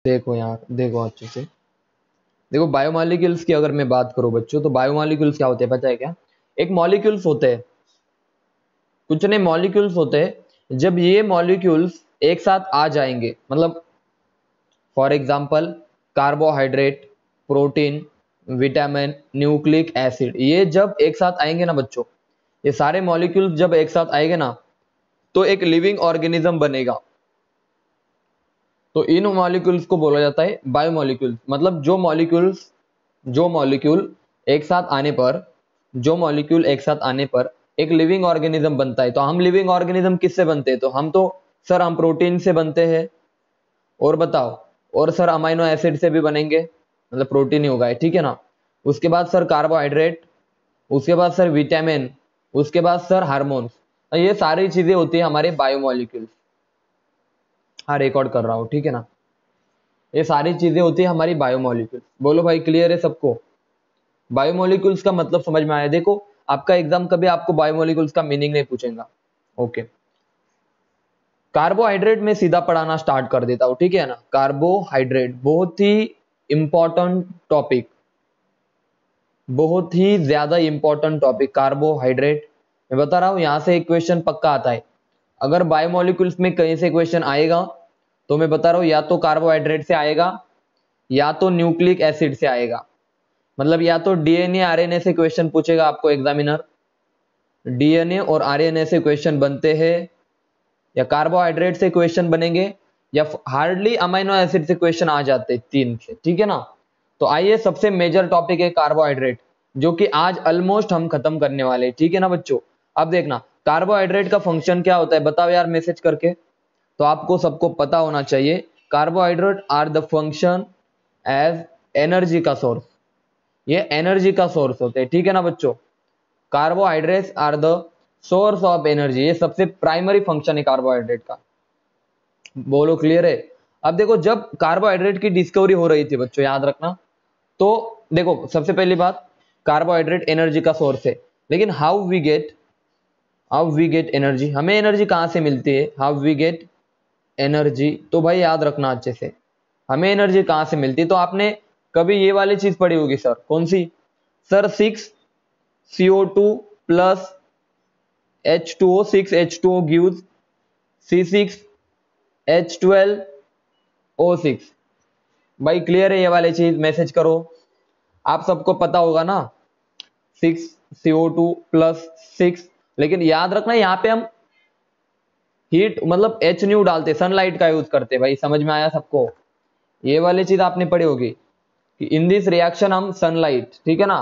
देखो यार, देखो अच्छे से देखो, बायोमॉलिक्यूल्स की अगर मैं बात करूं बच्चों, तो बायोमॉलिक्यूल्स क्या होते हैं पता है क्या? एक मॉलिक्यूल्स होते हैं, कुछ नहीं मॉलिक्यूल्स होते हैं। जब ये मॉलिक्यूल्स एक साथ आ जाएंगे, मतलब for example carbohydrate, protein, vitamin, nucleic acid, ये जब एक साथ आएंगे ना बच्चों, ये सारे मॉलिक्यूल्स जब एक साथ आएंगे ना, तो एक लिविंग ऑर्गेनिज्म बनेगा। तो इन मॉलिक्यूल्स को बोला जाता है बायोमॉलिक्यूल्स। मतलब जो मॉलिक्यूल एक साथ आने पर जो मॉलिक्यूल एक साथ आने पर एक लिविंग ऑर्गेनिज्म बनता है। तो हम लिविंग ऑर्गेनिज्म किससे बनते हैं? तो हम प्रोटीन से बनते हैं। और बताओ, और सर अमाइनो एसिड से भी बनेंगे, मतलब प्रोटीन ही होगा, ठीक है ना। उसके बाद सर कार्बोहाइड्रेट, उसके बाद सर विटामिन, उसके बाद सर हार्मोन्स। ये सारी चीजें होती है हमारे बायोमॉलिक्यूल्स। हाँ, रिकॉर्ड कर रहा हूँ, ठीक है ना। ये सारी चीजें होती है हमारी बायोमॉलिक्यूल्स। बोलो भाई, क्लियर है सबको? बायोमॉलिक्यूल्स का मतलब समझ में आया? देखो, आपका एग्जाम कभी आपको बायोमॉलिक्यूल्स का मीनिंग नहीं पूछेगा। ओके, कार्बोहाइड्रेट में सीधा पढ़ाना स्टार्ट कर देता हूं, ठीक है ना। कार्बोहाइड्रेट बहुत ही इंपॉर्टेंट टॉपिक, बहुत ही ज्यादा इंपॉर्टेंट टॉपिक कार्बोहाइड्रेट। मैं बता रहा हूं, यहां से एक क्वेश्चन पक्का आता है। अगर बायोमॉलिक्यूल्स में कहीं से क्वेश्चन आएगा, तो मैं बता रहा हूं या तो कार्बोहाइड्रेट से आएगा, या तो न्यूक्लिक एसिड से आएगा। मतलब या तो डीएनए आरएनए से क्वेश्चन पूछेगा आपको एग्जामिनर, डीएनए और आरएनए से क्वेश्चन बनते हैं, या कार्बोहाइड्रेट से क्वेश्चन बनेंगे, या हार्डली अमाइनो एसिड से क्वेश्चन आ जाते हैं, तीन से, ठीक है ना। तो आइए, सबसे मेजर टॉपिक है कार्बोहाइड्रेट, जो कि आज ऑलमोस्ट हम खत्म करने वाले हैं, ठीक है ना बच्चों। अब देखना, कार्बोहाइड्रेट का फंक्शन क्या होता है, बताओ यार मैसेज करके। तो आपको सबको पता होना चाहिए, carbohydrate are the function as energy का सोर्स। ये एनर्जी का सोर्स होते हैं, ठीक है ना बच्चों। Carbohydrates are the source of energy, ये सबसे प्राइमरी फंक्शन है कार्बोहाइड्रेट का। बोलो क्लियर है? अब देखो, जब कार्बोहाइड्रेट की डिस्कवरी हो रही थी बच्चों, याद रखना, तो देखो सबसे पहली बात, कार्बोहाइड्रेट एनर्जी का सोर्स है। लेकिन हाउ वी गेट एनर्जी, हमें एनर्जी कहां से मिलती है? हाउ वी गेट एनर्जी, तो भाई याद रखना अच्छे से, हमें एनर्जी कहां से मिलती है। तो आपने कभी ये वाली चीज पढ़ी होगी सर, कौन सी? Sir 6CO2 plus H2O, 6H2O gives C6H12O6। भाई क्लियर है ये वाली चीज? मैसेज करो, आप सबको पता होगा ना, 6CO2 प्लस 6। लेकिन याद रखना, यहाँ पे हम हीट मतलब एच न्यू डालते, सनलाइट का यूज करते। भाई समझ में आया सबको? ये वाली चीज आपने पढ़ी होगी कि इन दिस रिएक्शन हम सनलाइट, ठीक है ना।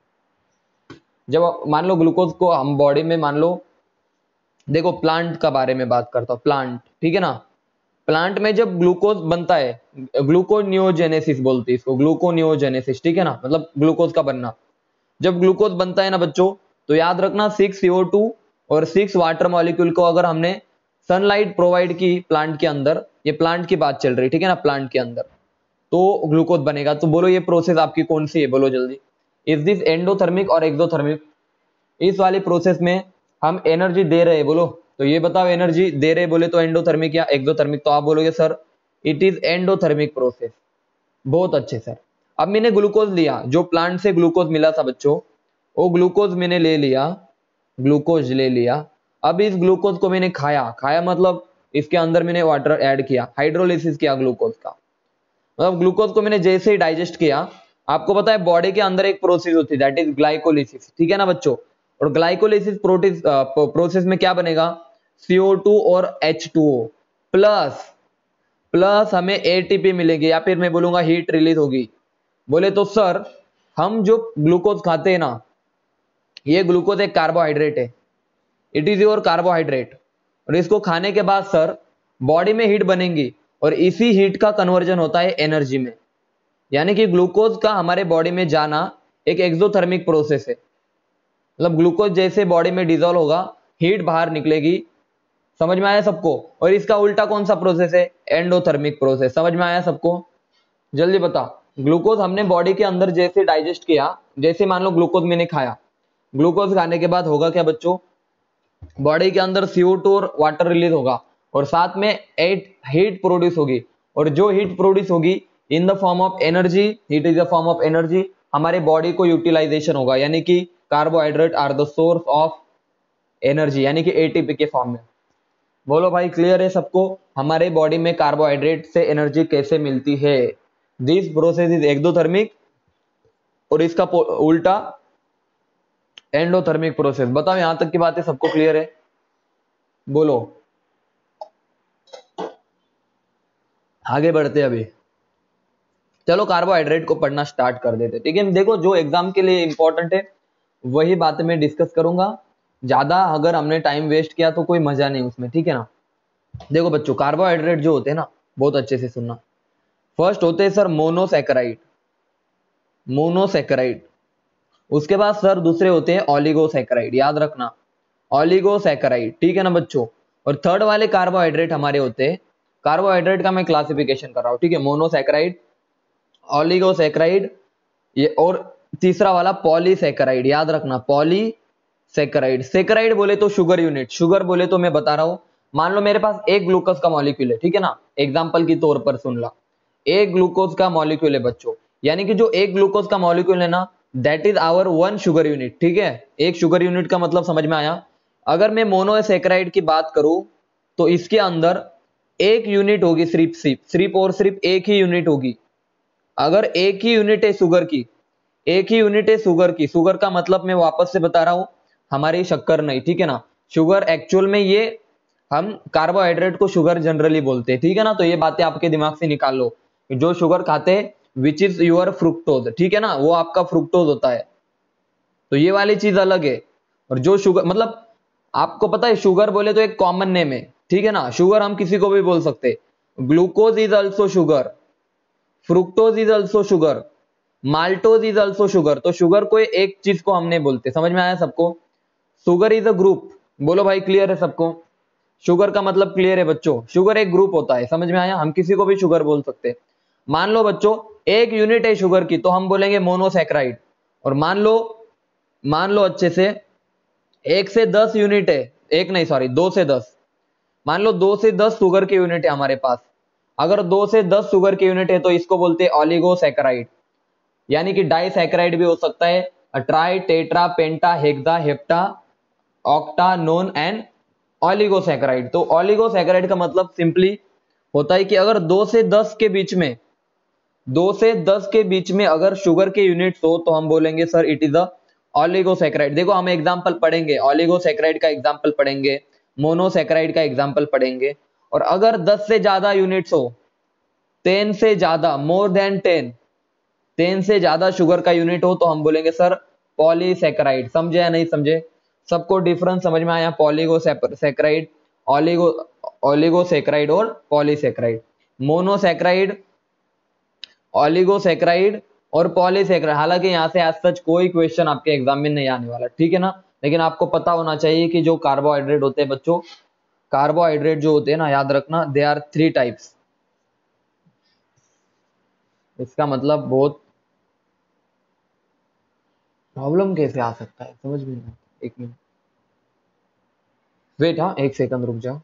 जब मान लो ग्लूकोज को हम बॉडी में, मान लो, देखो प्लांट का बारे में बात करता हूं, प्लांट, ठीक है ना। प्लांट में जब ग्लूकोज बनता है, ग्लूकोनियोजेनेसिस बोलते हैं इसको, ग्लूकोनियोजेनेसिस, ठीक है ना, मतलब ग्लूकोज का बनना। जब ग्लूकोज बनता है ना बच्चों, तो याद रखना 6CO2 और 6 वाटर मॉलिक्यूल को अगर हमने सनलाइट प्रोवाइड की प्लांट के अंदर, ये प्लांट की बात चल रही, ठीक है ना, प्लांट के अंदर, तो ग्लूकोज बनेगा। तो बोलो ये प्रोसेस आपकी कौन सी है? बोलो जल्दी। इज दिस एंडोथर्मिक और एक्सोथर्मिक? इस वाली प्रोसेस में हम एनर्जी दे रहे हैं, बोलो। तो ये बताओ, एनर्जी दे रहे बोले तो एंडोथर्मिक या एक्सोथर्मिक? तो आप बोलोगे sir it is endothermic process. बहुत अच्छे सर। अब मैंने ग्लूकोज लिया, जो प्लांट से ग्लूकोज मिला था बच्चों, वो ग्लूकोज मैंने ले लिया, ग्लूकोज ले लिया। अब इस ग्लूकोज को मैंने खाया, खाया मतलब इसके अंदर मैंने वाटर ऐड किया, हाइड्रोलिसिस किया ग्लूकोज का। मतलब ग्लूकोज को मैंने जैसे ही डाइजेस्ट किया, आपको पता है बॉडी के अंदर एक प्रोसेस होती है, दैट इज ग्लाइकोलिसिस, ठीक है ना बच्चों। और ग्लाइकोलिसिस प्रोसेस में क्या बनेगा? CO2 और H2O प्लस प्लस हमें ATP मिलेगी, या फिर मैं बोलूंगा हीट रिलीज होगी। बोले तो सर, हम जो ग्लूकोज खाते हैं ना, ये ग्लूकोज एक कार्बोहाइड्रेट है, इट इज योर कार्बोहाइड्रेट। और इसको खाने के बाद सर बॉडी में हीट बनेगी, और इसी हीट का कन्वर्जन होता है एनर्जी में। यानी कि ग्लूकोज का हमारे बॉडी में जाना एक एक्सोथर्मिक प्रोसेस है। मतलब ग्लूकोज जैसे बॉडी में डिजोल्व होगा, हीट बाहर निकलेगी। समझ में आया सबको? और इसका उल्टा कौन सा प्रोसेस है? Endothermic process. समझ में आया सबको? जल्दी बता। ग्लूकोज हमने बॉडी के अंदर जैसे डाइजेस्ट किया, जैसे मान लो ग्लूकोज मैंने खाया, ग्लूकोज खाने के बाद होगा क्या बच्चों? बॉडी के अंदर CO2 और वाटर रिलीज होगा, और साथ में 8 हीट प्रोड्यूस होगी। और जो हीट प्रोड्यूस होगी in the form of energy, heat is the form of energy, हमारे बॉडी को यूटिलाइजेशन होगा, यानी कि carbohydrate are the source of energy, यानी कि एटीपी के फॉर्म में। बोलो भाई क्लियर है सबको, हमारे बॉडी में कार्बोहाइड्रेट से एनर्जी कैसे मिलती है? दिस प्रोसेस इज एक्सोथर्मिक और इसका उल्टा एंडोथर्मिक प्रोसेस। बताओ यहां तक की बातें सबको क्लियर है? बोलो, आगे बढ़ते अभी। चलो कार्बोहाइड्रेट को पढ़ना स्टार्ट कर देते, ठीक है। देखो जो एग्जाम के लिए इंपॉर्टेंट है वही बातें मैं डिस्कस करूंगा, ज्यादा अगर हमने टाइम वेस्ट किया तो कोई मजा नहीं उसमें, ठीक है ना। देखो बच्चों, कार्बोहाइड्रेट जो होते हैं ना, बहुत अच्छे से सुनना। फर्स्ट होते हैं सर मोनोसैकेराइड, मोनोसैकेराइड। उसके बाद सर दूसरे होते हैं ऑलिगोसैकेराइड, याद रखना ऑलिगोसैकेराइड, ठीक है ना बच्चों। और थर्ड वाले कार्बोहाइड्रेट हमारे होते हैं, कार्बोहाइड्रेट का मैं क्लासिफिकेशन कर रहा हूं, ठीक है, मोनोसैकेराइड, ऑलिगोसैकेराइड, ये और तीसरा वाला पॉलीसैकेराइड, याद रखना पॉलीसैकेराइड। सैकेराइड बोले तो शुगर यूनिट, शुगर बोले तो मैं बता रहा हूं, मान लो मेरे पास एक ग्लूकोज का मॉलिक्यूल है, ठीक है ना, एग्जांपल की तौर पर सुन ला, एक ग्लूकोज का मॉलिक्यूल है बच्चों, यानी कि जो एक ग्लूकोज का मॉलिक्यूल है ना, that is our one sugar unit, ठीक है। एक शुगर यूनिट का मतलब समझ में आया। अगर मैं मोनोसैकेराइड की बात करूं तो इसके अंदर एक यूनिट होगी, सिर्फ और सिर्फ एक ही यूनिट होगी। अगर एक ही यूनिट है शुगर की, एक ही यूनिट है शुगर की, शुगर का मतलब मैं वापस से बता रहा हूं, हमारी शक्कर नहीं, ठीक है ना। शुगर एक्चुअल में ये हम कार्बोहाइड्रेट को शुगर जनरली बोलते हैं, ठीक है ना। तो ये बातें आपके दिमाग से निकाल लो, जो शुगर खाते हैं विच इज योर फ्रुक्टोज, ठीक है ना, वो आपका फ्रुक्टोज होता है। तो ये वाली चीज अलग है। और जो शुगर मतलब आपको पता है शुगर बोले तो एक कॉमन नेम है, ठीक है ना, शुगर हम किसी को भी बोल सकते। Glucose is also sugar, fructose is also sugar, maltose is also sugar. तो शुगर को एक चीज को हम नहीं बोलते, समझ में आया सबको? Sugar is a group. बोलो भाई क्लियर है सबको? शुगर का मतलब क्लियर है बच्चों, शुगर एक ग्रुप होता है, समझ में आया? हम किसी को भी शुगर बोल सकते हैं। मान लो बच्चों एक यूनिट है शुगर की तो हम बोलेंगे मोनोसैकेराइड। और मान लो अच्छे से 1 से 10 यूनिट है, एक नहीं सॉरी 2 से 10, मान लो 2 से 10 शुगर की यूनिट है हमारे पास। अगर 2 से 10 शुगर की यूनिट है तो इसको बोलते हैं ऑलिगोसैकेराइड, यानी कि डाइसैकेराइड भी हो सकता है, tri tetra penta hexa hepta octa nona and oligosaccharide. तो ऑलिगोसैकेराइड का मतलब सिंपली होता है कि अगर 2 से 10 के बीच में, 2 से 10 के बीच में अगर शुगर के यूनिट्स हो तो हम बोलेंगे sir it is a oligosaccharide. देखो हम एग्जांपल पढ़ेंगे, ऑलिगोसैकेराइड का एग्जांपल पढ़ेंगे, मोनोसैकेराइड का एग्जांपल पढ़ेंगे। और अगर 10 से ज्यादा यूनिट्स हो, 10 से ज्यादा, मोर देन 10 से ज्यादा शुगर का यूनिट हो तो हम बोलेंगे सर पॉलीसैकेराइड। समझे या नहीं समझे? सबको डिफरेंस समझ में आया? पॉलीगोसैकेराइड, ऑलिगो ऑलिगोसैकेराइड और पॉलीसैकेराइड। मोनोसैकेराइड, ऑलिगोसैकेराइड और पॉलीसैकेराइड। हालांकि यहां से आज सच कोई क्वेश्चन आपके एग्जाम में नहीं आने वाला, ठीक है ना, लेकिन आपको पता होना चाहिए कि जो कार्बोहाइड्रेट होते हैं बच्चों, कार्बोहाइड्रेट जो होते हैं ना, याद रखना दे आर 3 टाइप्स। इसका मतलब बहुत प्रॉब्लम कैसे आ सकता है समझ में नहीं आता। एक मिनट वेट, हाँ एक सेकंड रुक जाओ।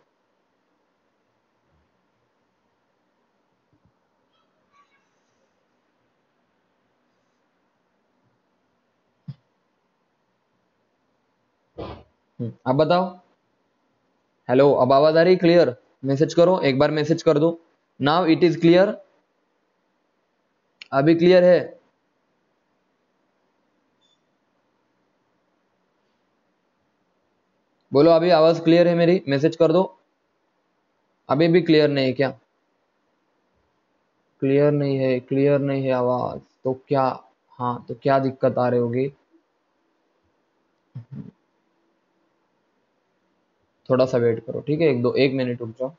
अब बताओ। हेलो, अब आवाज आ रही क्लियर? मैसेज करो, एक बार मैसेज कर दो। Now it is clear? अभी क्लियर है? बोलो अभी आवाज क्लियर है मेरी? मैसेज कर दो। अभी भी क्लियर नहीं है क्या? क्लियर नहीं है, क्लियर नहीं है आवाज तो क्या? हाँ तो क्या दिक्कत आ रही होगी? थोड़ा सा वेट करो, ठीक है, 1 मिनट रुक जाओ।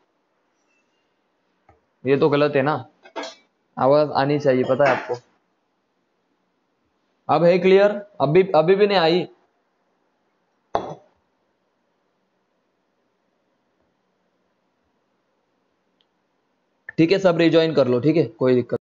ये तो गलत है ना, आवाज आनी चाहिए, पता है आपको। अब है क्लियर? अभी अभी भी नहीं आई? ठीक है, सब रिज्वाइन कर लो, ठीक है, कोई दिक्कत